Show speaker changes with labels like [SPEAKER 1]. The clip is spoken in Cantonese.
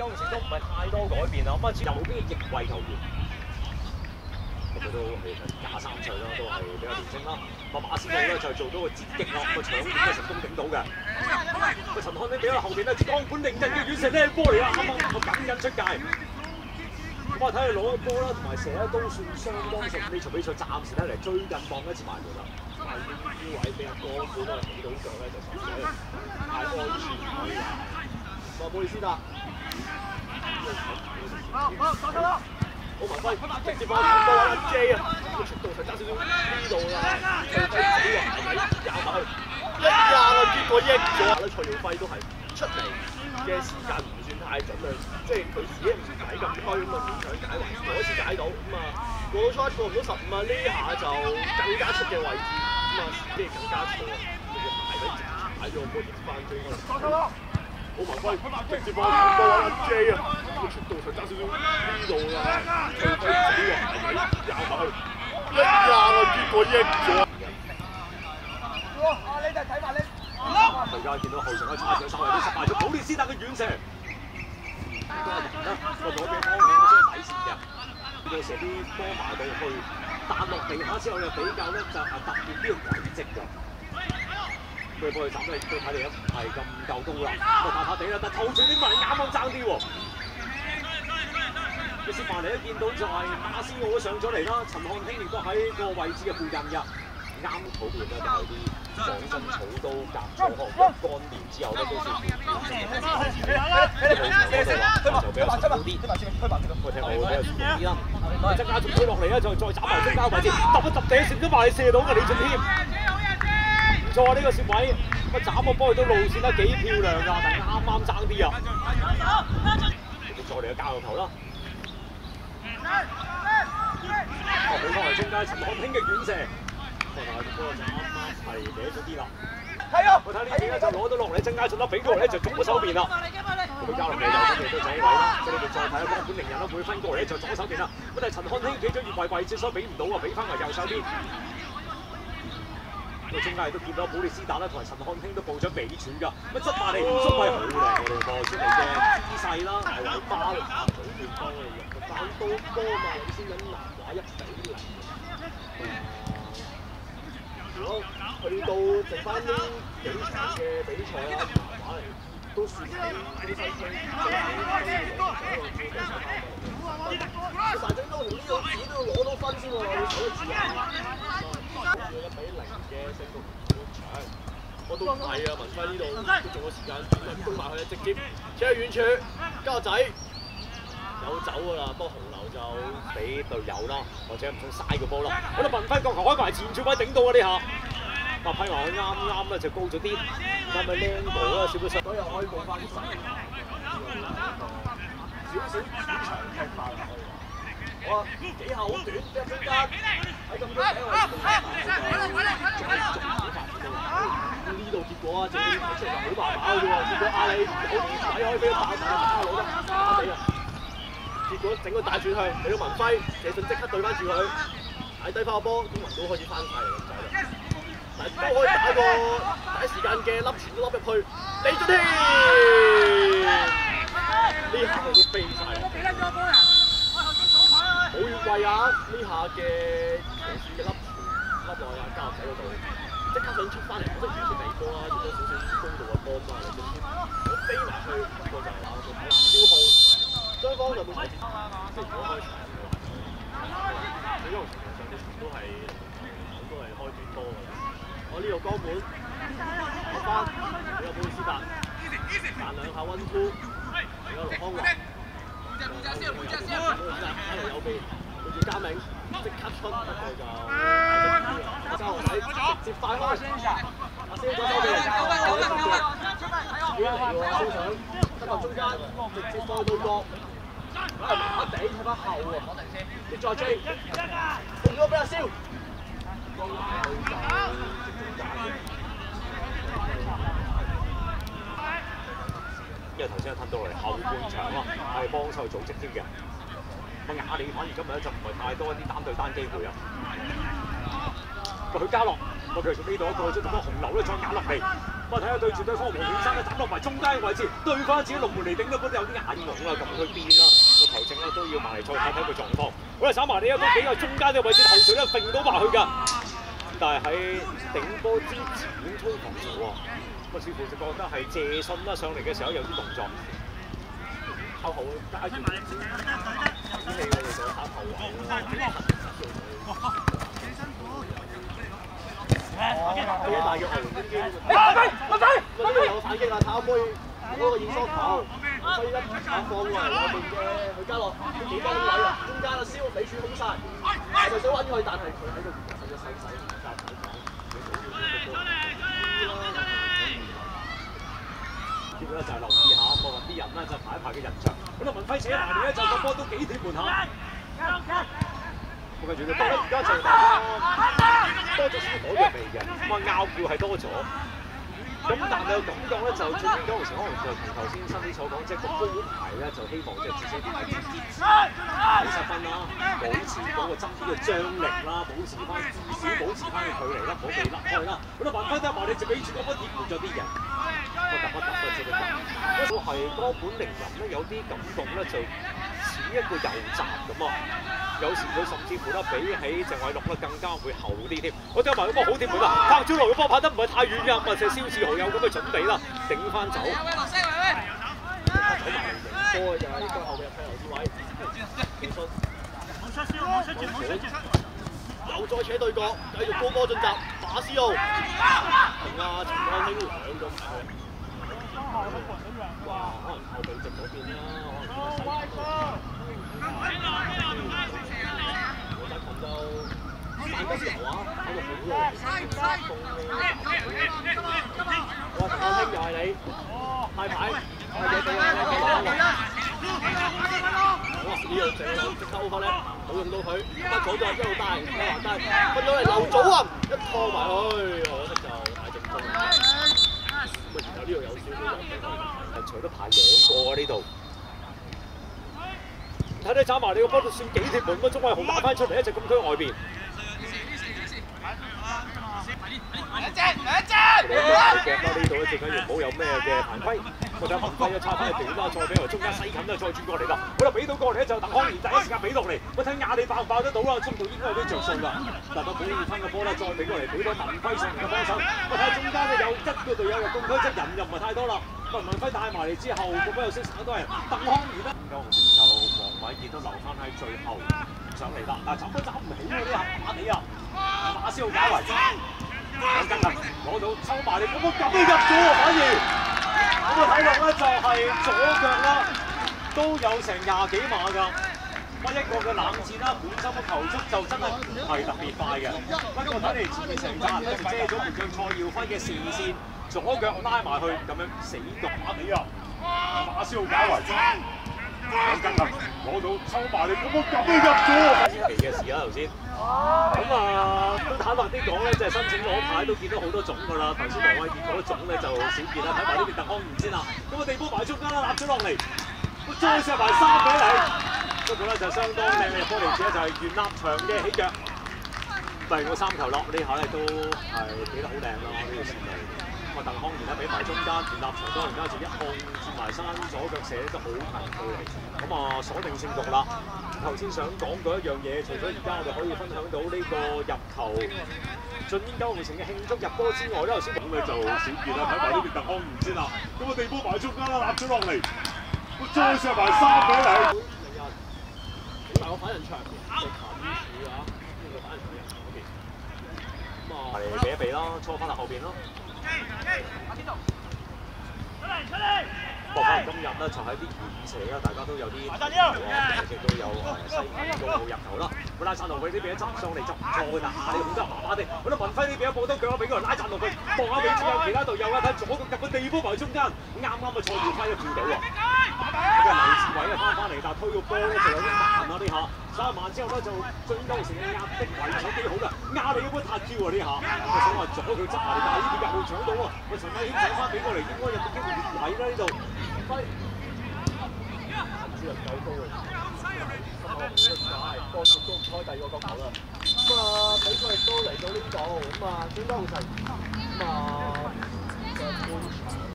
[SPEAKER 1] 九龍城都唔係太多改變啦。咁啊，右邊嘅翼位球員，咁佢都其實23歲啦，都係比較年輕啦。咁馬斯路咧就做到個截擊啦，個搶點咧成功頂到嘅。個陳漢呢俾咗後邊咧鋼管凌陣嘅遠射呢波嚟啦，啱啱個緊緊出界。咁啊睇佢攞個波啦，同埋射咧都算相當順利。呢場比賽暫時睇嚟最近放一次埋門啦。但係呢位俾人鋼管咧起到腳咧就實在太安全可以話。個布里斯達。好文輝直接放球波阿 J 啊，個速度實爭少少呢度啦，蔡耀輝死話係咪壓埋去？一壓啊，結果益咗啦！蔡耀輝都係出嚟嘅時間唔算太準啊，即係佢自己唔睇咁開咁啊，勉強解圍，嗰一次解到咁啊，過到初過唔到15啊，呢下就更加出嘅位置咁啊，即係更加錯啊，佢嘅排位直接踩咗個波跌翻追開。好文輝直接放球波阿 J 啊，個速度實爭少少呢度啦，蔡耀輝死話係咪壓埋去？一壓啊，結果益咗。你就睇埋你。而家見到後場嘅查上稍微都失敗咗，保列斯特嘅遠射。好多人啦，個左邊方向咧將底線嘅，要射啲波埋到去，彈落地下之後又比較咧就係特別呢個軌跡㗎。佢波去斬咧，都睇嚟唔係咁夠高啦，咁啊怕怕地啦，但頭傳啲埋啱啱爭啲喎。嘅小曼尼一見到就係馬斯奧都上咗嚟啦，陳漢興亦都喺個位置嘅附近㗎。啱土邊咧就係啲仿真草都夾咗殼，乾練之後咧都算就比較實好啲。我聽我比較舒服啲啦。曾家仲推落嚟咧，就再斬埋中間位置，揼一揼地射咗埋射到嘅李俊添。唔錯啊！呢個攝位咁啊斬個波去到路線咧幾漂亮㗎，但係啱啱爭啲啊！再嚟個交球啦。俾翻嚟中間陳漢興嘅遠射。但係個波就啱啱係嗲咗啲啦。係啊！我睇呢邊咧就攞到落嚟，曾家俊啦，俾過嚟咧就中咗手邊啦。佢交落嚟啦，咁亦都仔位啦。咁你哋再睇下鋼管凌人啦，會分過嚟咧就左手邊啦。咁但係陳漢興企咗越位置，所以俾唔到啊，俾翻埋右手邊。個中間亦都見到保列斯達啦，同埋陳漢興都步咗尾柱㗎。咁執埋嚟中位好靚喎，呢個出嚟嘅姿勢啦，大圍巴組斷幫佢入個單刀波嘛，領先緊南華1比0。如果去到剩翻呢幾場嘅比賽啦，南華嚟都算係啲西區大仔都同呢個子都要攞到分先喎，要守得住啊！1比0嘅勝局半場，我都唔係啊！文輝呢度都仲有時間，攻埋去直接扯去遠處，家仔有走㗎啦，不過紅牛就俾隊友啦，或者唔想嘥個波啦。我哋文輝個球開埋前柱位頂到啊！呢下，但批話佢啱咧就高咗啲，係咪靚步啦？少少所以又可以報翻少少主場踢法落去。我話幾下好短，即係中間喺咁多位呢度結果啊，就睇出嚟冇辦法嘅喎。結果阿里有啲位可以俾佢爆曬，攞得打死啊！結果整個大轉向俾到文輝，謝遜即刻對翻住佢，踩低翻個波，中文都開始翻晒嚟咁滯啦。但係都可以打個第一時間嘅粒傳都粒入去，李俊添呢下佢都飛晒啦。冇越位啊！呢下嘅騎士嘅粒傳粒落啊，加入仔嗰度，即刻想出翻嚟，覺得完全地波啦，用咗少少高度嘅波嘛，李俊添我飛埋去，不過就係話佢消耗，雙方就冇睇，即係如果開場嘅話，喺呢個程度上啲都係開短波嘅。我呢度江本攞翻，俾個保利斯達彈兩下溫夫，俾個羅康華。有邊對住嘉銘即刻出，不過就周學禮直接快開，阿蕭左手邊，轉嚟喎，蕭想得個中間，直接放到角，麻麻地睇翻後喎，你再追，送咗俾阿蕭。因為頭先睇到嚟後半場啦，係幫手組織添嘅。咁雅利反而今日咧就唔係太多一啲單對單機會啊。佢加落，佢其實呢度一個即係紅牛咧再壓落嚟，
[SPEAKER 2] 咁啊睇下對住對方黃永山咧斬落埋中間嘅位置，對翻自己龍門嚟頂到嗰度有啲眼紅啦，咁去邊啦？個球證咧都要埋嚟再睇睇個狀況。好啦，斬埋你一個比較中間嘅位置，後隨咧揈到埋去㗎。但係喺頂波之前推防咗喎，咁似乎就覺得係謝信啦上嚟嘅時候有啲動作，靠後加住演戲我哋就靠後位啦。係啊，大約係呢啲。呢度有反擊啦，睇下可唔可以嗰個演疏球，可以一下放過嚟外邊嘅許家樂，幾多位啊？中間啊，蕭李柱空晒，就想揾佢，但係佢喺度使咗手勢。結果咧就係留意下，咁啊揾啲人咧就排一排嘅人牆。咁啊文輝扯埋嚟咧就個波都幾貼門下。咁跟住就而家就大家多咗少攞藥味嘅，咁啊拗撬係多咗。咁但係感覺咧就最邊九號城可能就同頭先新啲所講，即係個高排咧就希望即係至少大幾十分啦，保持嗰個爭啲嘅張力啦，保持翻至少保持翻嘅距離啦，唔好被甩開啦。咁啊文輝得埋你就俾住嗰波貼滿咗啲人，不得都係最得。都係哥本寧人咧有啲感覺咧就似一個右閘咁啊。有時佢甚至乎咧比起鄭偉樂咧更加會後啲添。我聽埋嗰波好貼門啦，柏超路嘅波拍得唔係太遠㗎，咁啊就蕭志豪有咁嘅準備啦，頂翻走。走埋嚟贏波就係應該後邊睇劉志偉，又再扯對角，繼續高波進襲，馬斯奧同阿陳安興兩個哇，可能後備席嗰邊啦，大吉油啊！喺度好耐，哇！陳安興又係你，派牌，派嘢俾哇！呢樣正啦，即刻 over 咧，冇用到佢，不早就一路帶，一路帶，分咗嚟劉祖雲，一拖埋去，我覺得就太正宗啦。咁啊，然後呢度有少少係除得排兩個啊呢度。睇你斬埋你個波都算幾貼門，咁鐘偉雄打翻出嚟一隻禁區外邊。夾啦呢度咧，最緊要唔好有咩嘅犯規。個仔文輝一插翻去短啦，再俾埋中間西近啦，再轉過嚟啦。好啦，俾到過嚟咧就鄧康賢第一時間俾落嚟。我睇亞利爆唔爆得到啦？中途應該有啲着數㗎。但係保護翻個波啦，再俾過嚟，俾到文輝上嚟嘅幫手。我睇下中間咧有一個隊友入攻區，即係人又唔係太多啦。文輝帶埋嚟之後，個波又識省多人。鄧康賢咧，就黃偉傑都留翻喺最後上嚟啦。但係斬都斬唔起喎，呢下馬地啊，馬斯奧解圍。兩斤啊，攞到抽埋嚟，咁我咁都入咗喎，反而咁我睇落咧就係左腳啦，都有成20幾碼㗎。乜一個嘅冷戰啦，本身嘅球速就真係唔係特別快嘅。不過睇嚟前面成扎人都遮咗門將蔡耀輝嘅視線，左腳拉埋去，咁樣死角馬地啊，馬斯奧解圍。兩斤啊，攞到抽埋嚟，咁我咁都入咗喎，奇嘅事啦頭先。咁啊，都坦白啲講咧，即係申請攞牌都見到好多種㗎啦。頭先黃偉傑嗰種咧就少見啦，睇埋呢邊鄧康賢先啦。咁啊地波埋中間啦，立咗落嚟，再射埋3比0。不過咧就相當靚嘅波嚟者就係袁立祥嘅起腳，第二個3球落呢下咧都係俾得好靚咯，呢條線路。咁啊鄧康賢咧俾埋中間，袁立祥當然間就一控轉埋身，左腳射得好近距離。咁啊鎖定勝局啦。頭先想講嗰一樣嘢，除咗而家我哋可以分享到呢個入球進煙9號城嘅慶祝入波之外咧，頭先講嘅就少見啦，睇埋呢邊鄧康賢先啦。咁啊地波埋中間啦，立咗落嚟，再射埋3比0。起埋個反人牆，就近處啊！呢個反人牆人嗰邊。咁啊嚟避一避啦，搓翻落後邊咯。出嚟！博翻今日咧就喺啲遠射啦，大家都有啲亦都有西高入球啦。佢拉贊諾維呢邊一執上嚟就唔錯㗎，但係控得麻麻地。咁啊文輝呢邊一步都腳俾個人拉贊諾維，望下俾之後其他隊友啊睇左腳入個地波埋中間，啱啱啊蔡耀輝都跳到喎。咁啊黎志偉啊翻嚟，但係推個波咧就有啲慢啊呢下。3慢之後咧就進攻成嘅壓迫維持幾好㗎，壓你嗰波塔跳啊呢下。我想話左佢執埋，但係呢邊入冇搶到啊！喂陳偉軒搶翻俾過嚟，應該有個機會越位啦呢度。主人夠高啊！波速都唔開第二個角球啦。咁啊，比賽亦都嚟到呢度，咁啊，轉江城，咁啊，上次